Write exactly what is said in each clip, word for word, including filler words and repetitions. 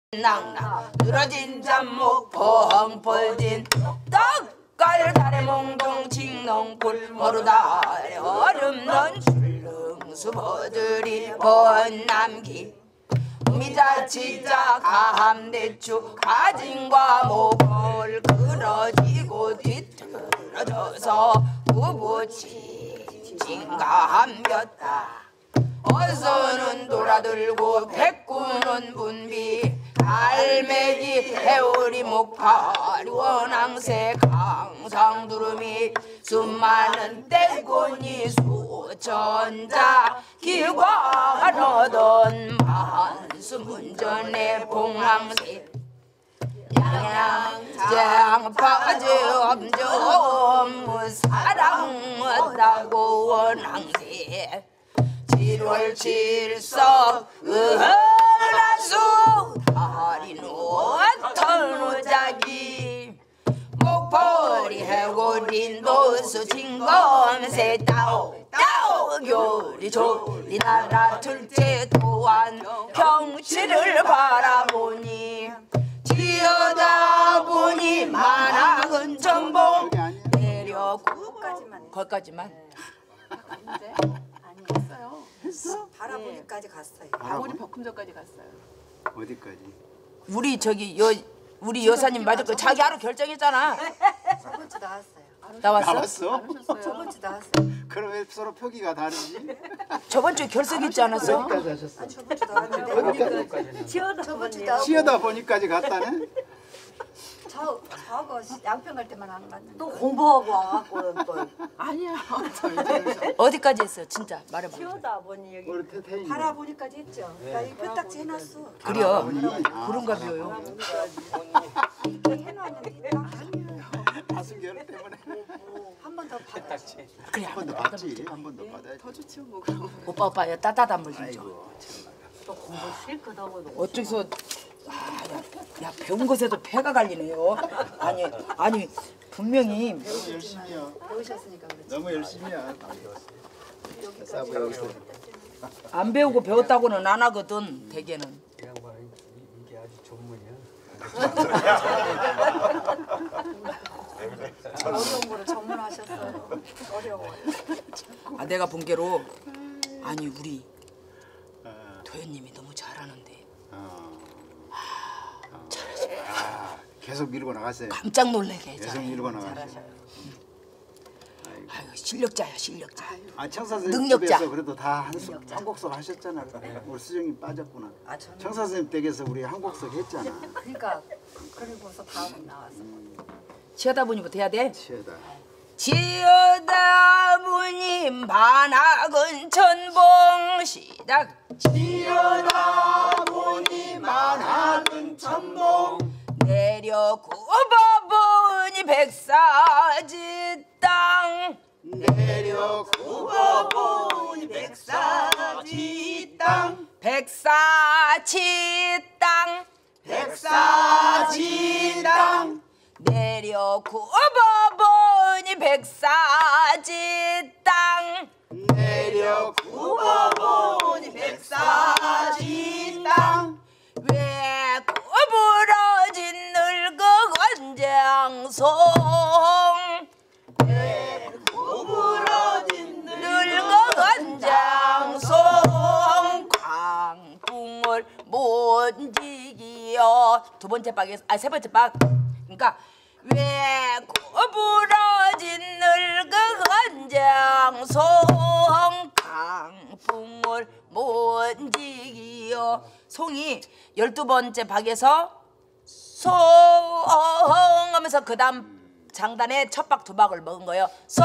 낭낭 늘어진 잠목 펑펄진 떡갈 달에 몽동 칭농굴 모르다래 얼음넌 출릉수 버들이 번남기 미자치자 가함대추 가진과 목을 그러지고 뒤틀어져서 부부치 징가함겼다. 어서는 돌아들고 백구는 분비 갈매기 해오리 목파리 원앙새 강상두루미 수많은 떼꼬니 수천자 기관 얻은 만수문전의 봉황새 양양장파지 엄정 사랑 얻다고 원앙새 칠월 칠석 은하수 달이 놓던 우자기 목포리 해고린 노수 진검새 따오 따오 교리 조리 나라 둘째 또한 경치를 바라보니 지어다보니 만학은 전봉 내려고 거기까지만 했어요. 했어? 바라보니까지 갔어요. 방울이 벽금전까지 갔어요. 어디까지? 우리 저기 여 우리 여사님 맞을 거 자기 하루 결정했잖아. 저번 주 나왔어요. 나왔어? 나왔어? 저번 주 나왔어요. 그럼 왜 서로 표기가 다르지? 저번 주에 결석했지 않았어? 어디까지 하셨어? 아니 저번 주 나왔는데 어디까지? 지어다 저번 주 나왔고 치어다 보니까지 갔다네? 저 저거 양평 갈 때만 안 갔는데 또 공부하고 와갖고 또 아니야. 어디까지 했어? 진짜 말해봐. 치워다 보니 여기 우리 태태이 바라보니까지 했죠. 나 이 표딱지 해놨어. 그래요. 그런가 봐요. 해놨는데 가슴결 때문에 한 번 더 받았지. 그래. 한 번 더 받지. 한 번 더 받아야지. 더 좋지 뭐 그럼. 오빠 오빠 야 따뜻한 물 좀 줘. 아이고 또 공부 실컷 하고 어째서 아, 야, 야 배운 것에도 폐가 갈리네요. 아니 아니 분명히 너무 열심히야. 배우셨으니까 그렇지. 너무 열심히야. 사부 여기서 안 배우고 배웠다고는 안 하거든. 대개는. 이 양반은 이게 아주 전문이야. 어려운 거를 전문하셨어요. 어려워요. 아 내가 본 게로 아니 우리 도현님이 너무 잘하는데 어. 아, 계속 밀고 나갔어요. 깜짝 놀래게 계속 잘해. 밀고 나갔어요. 아유 실력자야 실력자. 아 청사 선생님 능력자. 댁에서 그래도 다 한, 한 곡석 하셨잖아. 우리 수정이 빠졌구나. 아 저는 청사 선생님 댁에서 우리 한 곡석 했잖아. 그러니까 그리고서 다음 나와서 치어다 보니부터 해야 돼. 치에다. 치어다 보니 반학은 천봉 시작. 치어다 보니 만하는 천봉 내려 굽어보니 백사지 땅 내려 굽어보니 백사지 땅 백사지 땅 백사지 땅 내려 굽어보니 백사지 땅 내려 굽어보니 백사지 땅 왜 구부러진 늙어 건장송 왜 구부러진 늙어 건장송 광풍을 못 이기어 두 번째 박에서 아 세 번째 박 그러니까 왜 구부러진 늙어 건장송 강풍을 못 이기어 송이 열두 번째 박에서 송 하면서 그 다음 장단에 첫 박 두 박을 먹은 거예요. 송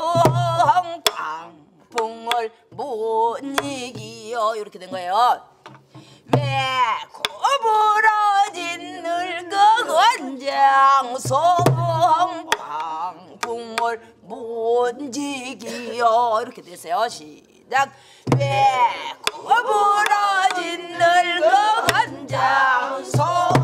강풍을 못 이기어 이렇게 된 거예요. 왜 구부러진 늙어 건장송 강풍을 못 이기어 이렇게 됐어요. 시작. 왜 구부러진 늙어 건장송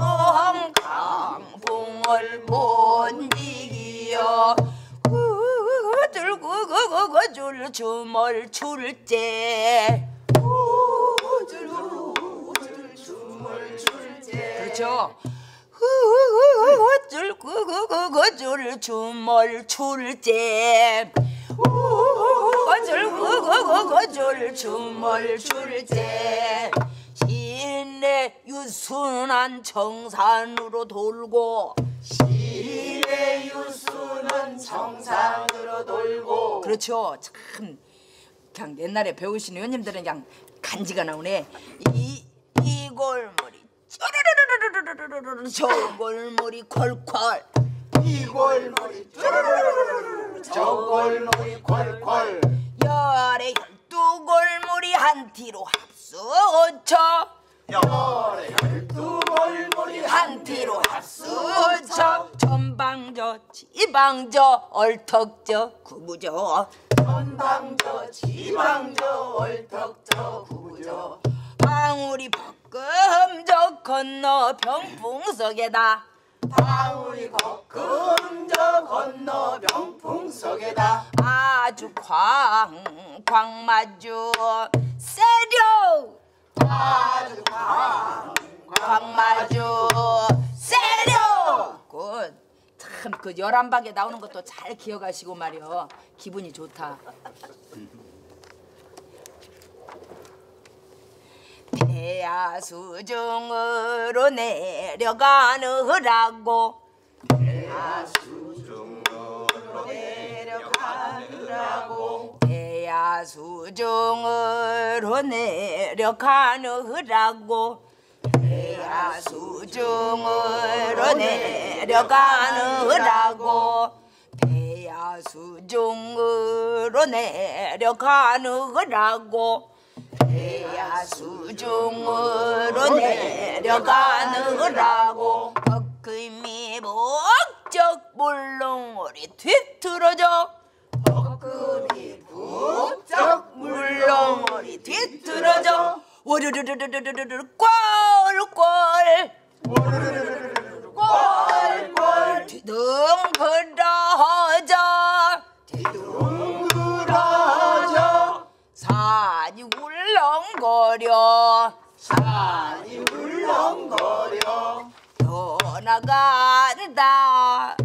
강풍을 못 이기어 들고 그거 줄 춤을 출제 춤을 출제 그렇죠. 어쩔 그그그그줄 춤을 출제 어쩔 그그그그줄 춤을 출제 시내 유순한 정산으로 돌고 시내 유수는 정상으로 돌고. 그렇죠. 참 그냥 옛날에 배우신 의원님들은 그냥 간지가 나오네. 이 이 골머리 쪼르르르르르르르르 저 골머리 콸콸 이 골머리 쪼르르르르르 저 골머리 콸콸. 열에 열두 골머리 한 티로 합수쳐 열에 열두 골머리 한 티로 합수쳐 전방저 지방저 얼턱저 구부저 전방저 지방저 얼턱저 구부저. 방울이 벅금저 건너 병풍석에다 방울이 거금저 건너 병풍석에다. 아주 광 광마주 세려 아주 광 광마주 세려 그참그 열한박에 나오는 것도 잘 기억하시고 말이여. 기분이 좋다. 대야수중으로 내려가느라고 대야수중으로 내려가느라고. 대야수중으로 내려가느라고 대야수중으로 내려가느라고 대야수중으로 내려가느라고 대야수중으로 내려가느라고 헛금이 목적 물렁어리 뒤틀어져 헛금이 북적 물렁어리 뒤틀어져 워르르르르르르르 꼴꼴 꼴꼴 뒤둥그러져 뒤둥그러져. 산이 울렁거려 산이 울렁거려 떠나간다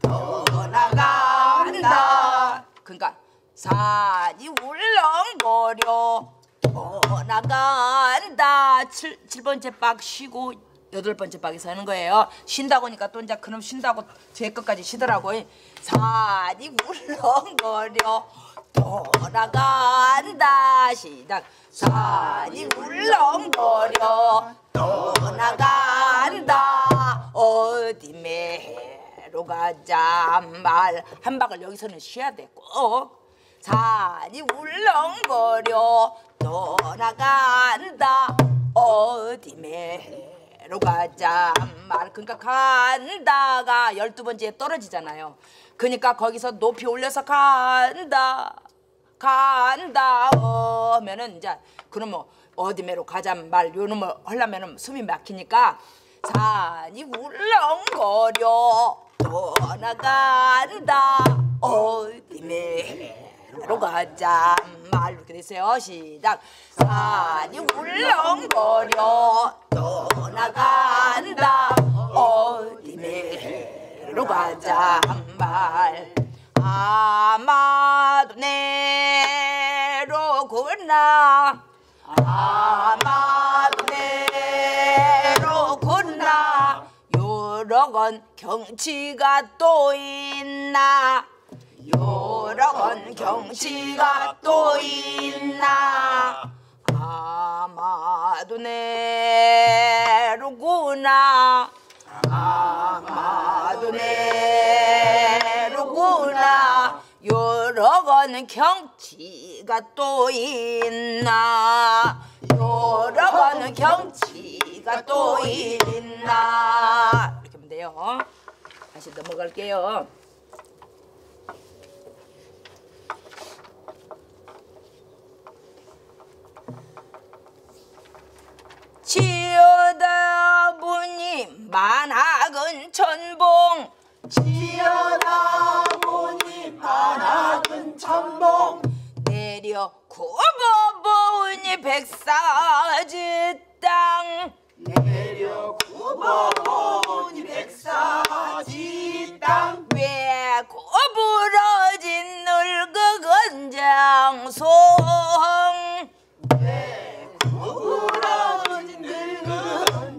떠나간다. 그러니까 산이 울렁거려 떠나간다. 칠, 칠 번째 박 쉬고 여덟 번째 박에서 하는 거예요. 쉰다고 하니까 또 이제 그럼 쉰다고 제 끝까지 쉬더라고. 산이 울렁거려 떠나간다. 시작. 산이 울렁거려 떠나간다. 어디 매로 가자 말 한 박을 여기서는 쉬어야 돼 꼭. 산이 울렁거려 떠나간다. 어디 매로 가자 말. 그러니까 간다가 열두 번째에 떨어지잖아요. 그러니까 거기서 높이 올려서 간다 간다 하면은 이제 그럼 뭐 어디 매로 가자 말 요놈을 하려면은 숨이 막히니까 산이 울렁거려 떠나간다. 어디 매로 가자 말. 이렇게 됐어요. 시작. 산이 울렁거려 떠나간다. 어디 매로 가자 말. 아마도 내로구나 아마도 내로구나. 여러 건 경치가 또 있나 여러 건 경치가 또 있나. 아마도 내로구나 아마도 내로구나. 여러 건 경치가 또 있나 여러 건 경치가 또 있나. 이렇게 하면 돼요. 다시 넘어갈게요. 지어다 보니 만학은 천봉 지어다 보니 만학은 천봉. 내려 굽어보니 백사지 땅 내려 굽어 구버보니 백사지 땅 왜 구부러진 늙은 장송 구부러진 늙은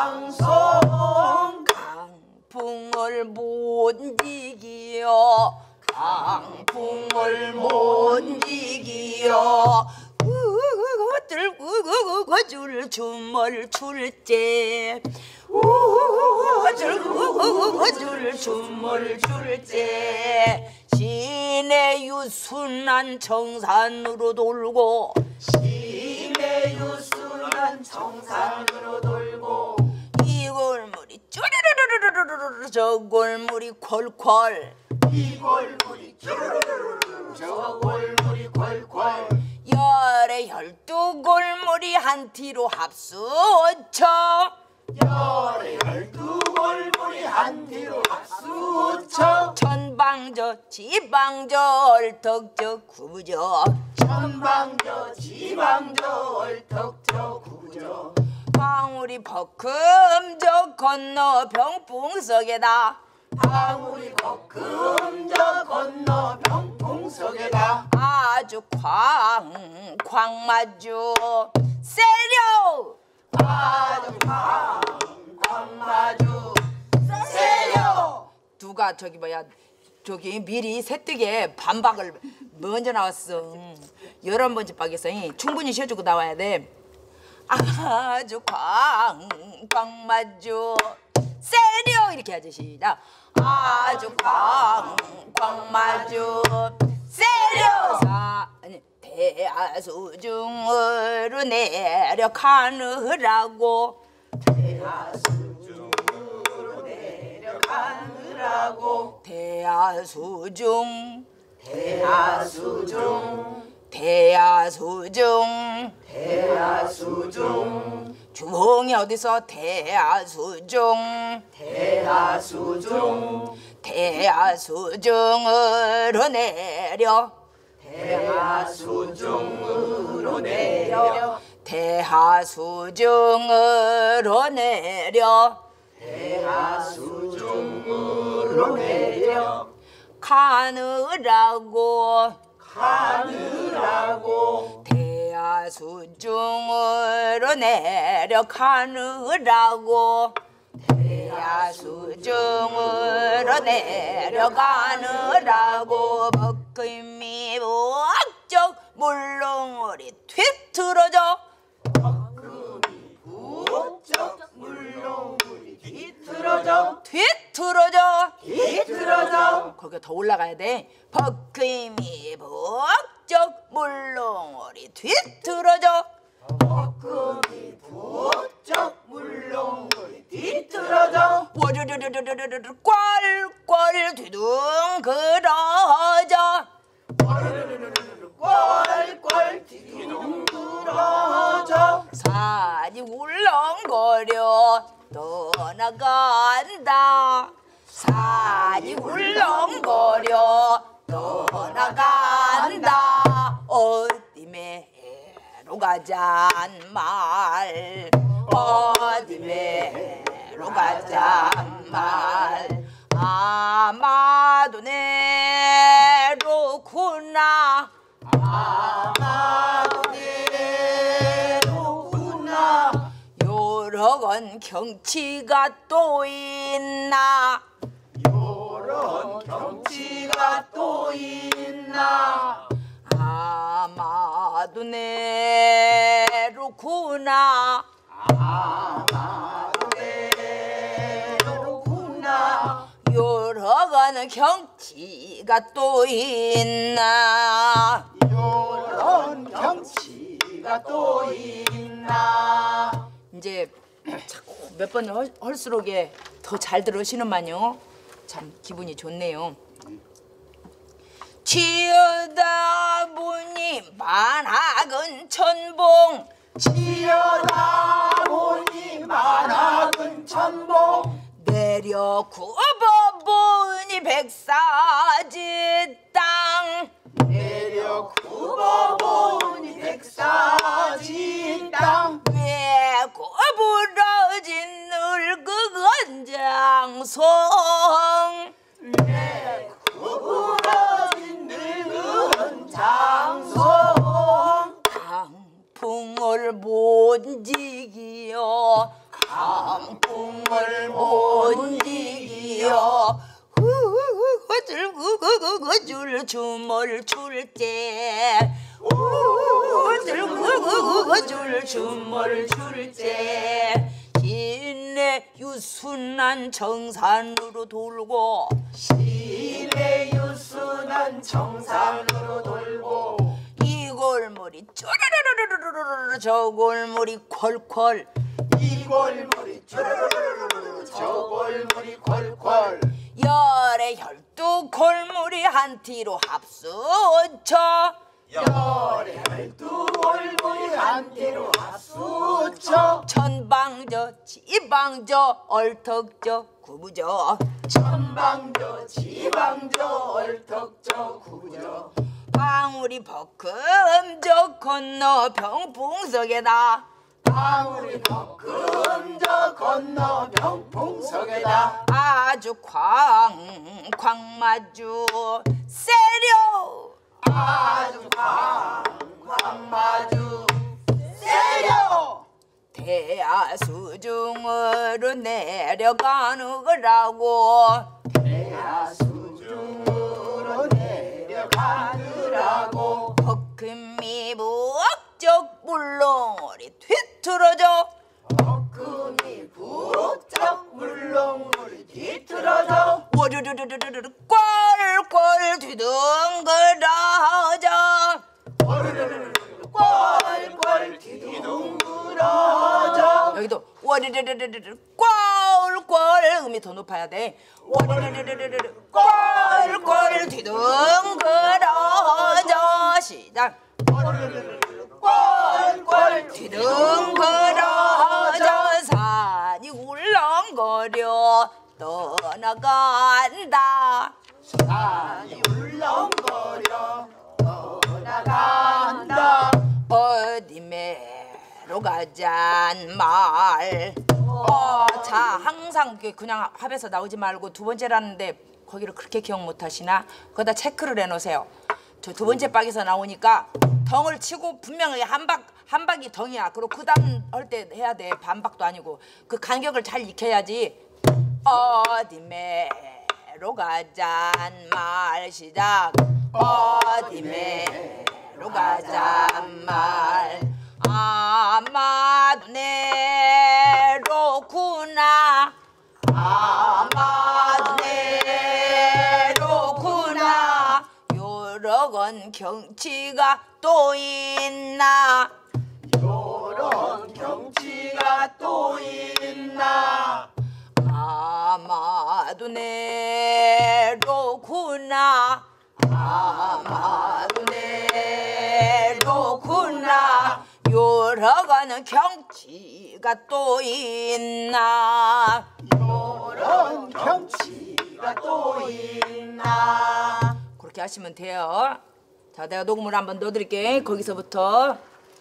장송 강풍을 못 이기요 강풍을 못 이기요 들구구구줄 춤을 출제 들구구구줄 춤을 출제 시내 유순한 정산으로 돌고 시내 유순한 정산으로 돌고 이 골물이 쭈르르르르르르 저 골물이 콸콸 이 골물이 쭈르르르르 저 골물이 콸콸 열에 열두 골물이 한 티로 합수쳐 열에 열두 골물이 한 뒤로 합수쳐 천방저 지방저 얼턱저 구부저 천방저 지방저 얼턱저 구부저 방울이 버금저 건너 병풍석에다 방울이 거금저 건너 병풍석에다 아주 쾅쾅 마주 세려 아주 쾅쾅 마주 세려 누가 저기 뭐야 저기 미리 새뜨게 반박을 먼저 나왔어. 열한 번째 박에서 충분히 쉬어주고 나와야 돼. 아주 쾅쾅 마주 세려 이렇게 하지 시작. 아주 쾅쾅 마주 세려 사 아니 대하수중으로 내려가느라고 대하수중으로 내려가느라고 대하수중 대하수중 대하수중 대하수중 주홍이 어디서 대하수중 대하수중 대하수중으로 내려 대하수중으로 내려 대하수중으로 내려 대하수중으로 내려 가느라고 가느라고 대하수중으로 내려가느라고 대하수중으로 내려가느라고 먹금이 부쩍 물렁어리 뒤틀어져 부쩍 물렁물이 뒤틀어져 뒤틀어져 뒤틀어져 거기가 더 올라가야 돼. 버금이 부쩍 물렁어리 뒤틀어져 볶음이 부쩍 물렁물이 뒤틀어져 워르르르르르르 꼴꼴 뒤둥그러져 꼴꼴 뒤둥그러져 산이 울렁거려 떠나간다 산이 울렁거려 떠나간다 어디 매로 가잔 말 어디 매로 가잔 말 아마도 내로구나 아마도 내로구나 여러 건 경치가 또 있나 요런 경치가 또 있나 아마도 내로구나 아마도 내로구나 여러 가는 경치가 또 있나 요런 경치가 또 있나 이제 자꾸 몇 번 할수록 더 잘 들으시는만요. 참 기분이 좋네요. 치여다 보니 만학은 천봉 치여다 보니 만학은 천봉 내려 굽어보니 백사지 땅 내려 굽어보니 백사지 땅 왜 구부러진 늙은 줄 춤을 출제 우슬 줄 춤을 출제 시내 유순한 정산으로 돌고 시내 유순한 정상으로 돌고 이 골머리 쪼르르르르르르 저 골머리 콸콸 이 골머리 쭈르르르르 저 골머리 콸콸 열의 혈두 골머리 한 티로 합수쳐 열의 열두 골머리 한 뒤로 합수쳐 천방저 지방저 얼턱저 구부저 천방저 지방저 얼턱저 구부저 방울이 버금저 건너 병풍석에다 방울이 덕금저 건너 병풍석에다 아주 광 광마주 세려 아주 광광마주 세려 대하수중으로 내려가는 거라고 대하수중으로 내려가느라고 버금이 부엌적 물렁어리 뒤틀어져 덕금이 부쩍 물렁물이 뒤틀어져 워르르르르르 꼴꼴 뒤둥그러져 워르르르르 꼴꼴 뒤둥그러져 여기도 워르르르르르 꼴꼴 음이 더 높아야 돼 워르르르르르 꼴꼴 뒤둥그러져 시작 워르르르르 꼴꼴 뒤둥그러져 산이 울렁거려 떠나간다 산이 울렁거려 떠나간다 어디 매로 가잔 말 어, 자 항상 그 그냥 합에서 나오지 말고 두 번째라는데 거기를 그렇게 기억 못하시나? 거기다 체크를 해놓으세요. 저 두 번째 박에서 나오니까 덩을 치고 분명히 한 박 한 박이 덩이야. 그리고 그 다음 할 때 해야 돼. 반박도 아니고 그 간격을 잘 익혀야지. 어디 매로 가잔 말 시작. 어디 매로 가잔 말 아마도 내로구나 아마도 내로구나 여러 건 경치가 또 있나 요런 경치가 또 있나 아마도 내로구나 아마도 내로구나 여러 가는 경치가 또 있나 요런 경치가 또 있나 그렇게 하시면 돼요. 자, 내가 녹음을 한번 넣어드릴게. 거기서부터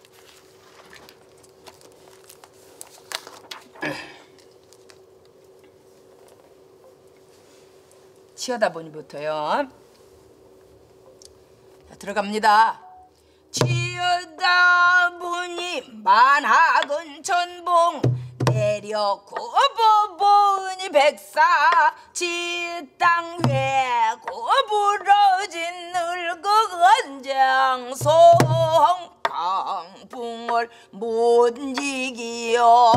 치어다 보니부터요. 자, 들어갑니다. 치어다 보니 만학은 천봉 내려 고보보니 백사 지땅 회 고부러진 늙은장 송강풍을 못 이기어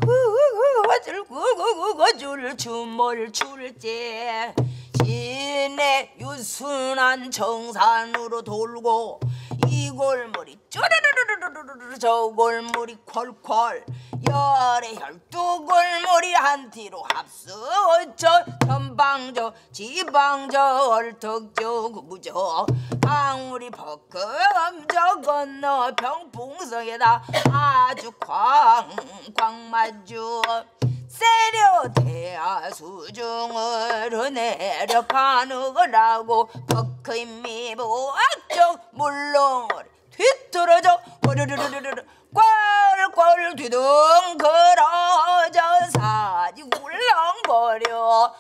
줄 춤을 출제 시내 유순한 정산으로 돌고 이 골머리 쪼르르르르르르 저 골머리 콸콸 열의 혈두 골머리 한 티로 합수저 전방저 지방저 얼턱저 구부저 방울이 버금저 건너 병풍성에다 아주 광광마주 세려 대하수중으로 내려가는 거라고 버금이 부악적 물렁어리 뒤틀어져 오르르르르르 꼴꼴 뒤둥그러져 산이 울렁거려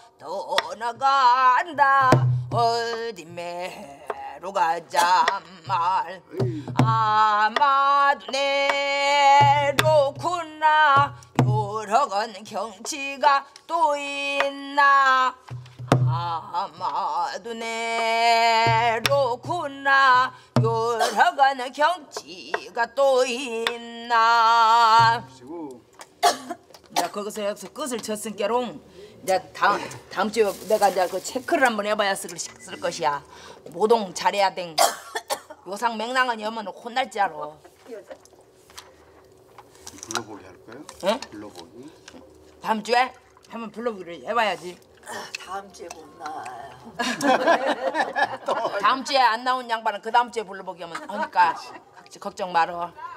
떠나간다 어디 매로 가자 말 아마도 내로구나 여러 건 경치가 또 있나 아마도 내 이런 경치가 또 있나. 그리고 자 거기서 여기서 끝을 쳤으니까롱 이제 다음 다음 주에 내가 이제 그 체크를 한번 해봐야 쓸, 쓸 것이야. 모동 잘해야 돼. 요상 맹랑은 여면 혼날 줄 알아. 불러보기 할까요? 응? 불러보기. 다음 주에 한번 불러보기를 해봐야지. 다음 주에 못 나와요. 다음 주에 안 나온 양반은 그 다음 주에 불러보기 하면 하니까 걱정 말어.